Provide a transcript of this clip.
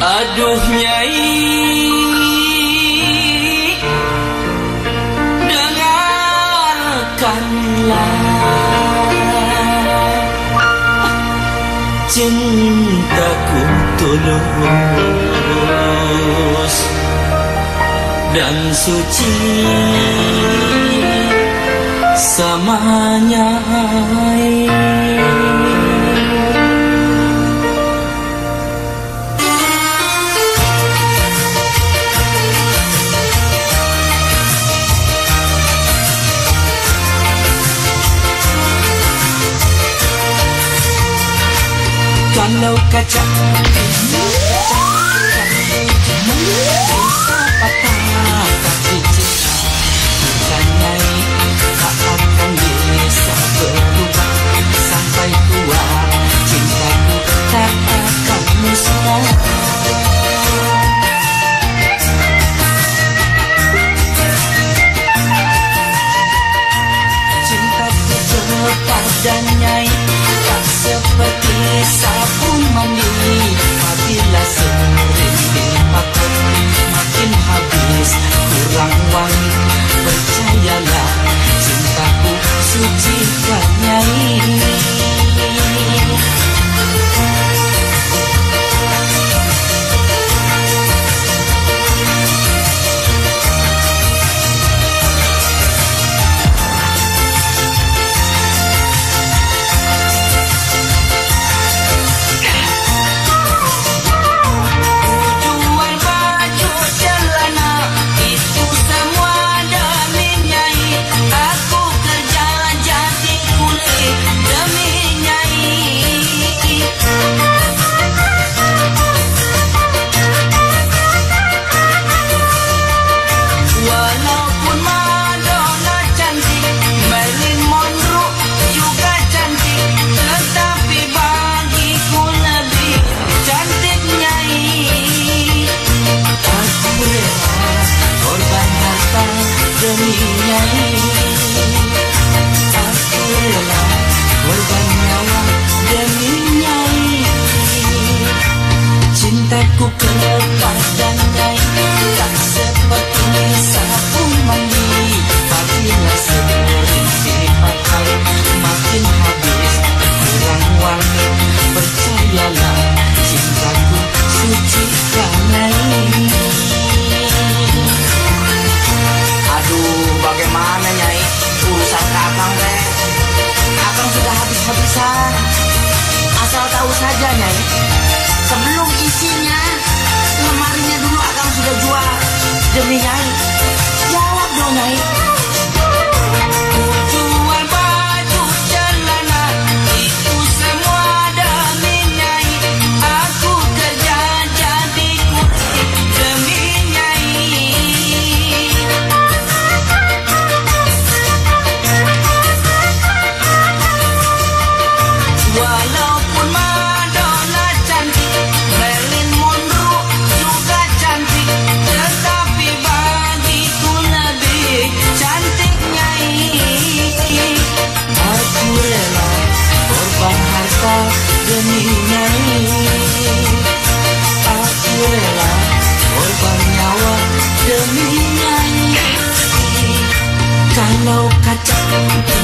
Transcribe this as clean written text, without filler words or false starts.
Aduh Nyai, dengarkanlah cintaku tulus dan suci sama Nyai. Kalau kaca bisa patah kaki cinta, bukan Nyai tak akan bisa berubah sampai tua. Cintaku tak akan musnah. Cintaku kepada Nyai tak seperti sabun mandi, apabila sering dipakai makin habis kurang wangi. Percayalah cintaku suci kan Nyai. Demi Nyai, aku rela korban nyawa demi Nyai. Cintaku kepada Nyai tak seperti sabun mandi, apabila sering dipakai makin habis kurang wangi. Percayalah cintaku suci kan Nyai. Bagaimana Nyai urusan kakang teh? Kakang sudah habis-habisan. Asal tahu saja Nyai, sebelum isinya lemarinya dulu akang sudah jual demi Nyai. Jawab dong Nyai. Jual baju celana itu semua demi Nyai. Aku kerja jadi kulit demi Nyai. Walaupun Madonna cantik, Marilyn Monroe juga cantik, tetapi bagiku lebih cantik Nyai. Aku rela korban harta demi Nyai. Aku rela korban nyawa demi Nyai. Kalau kaca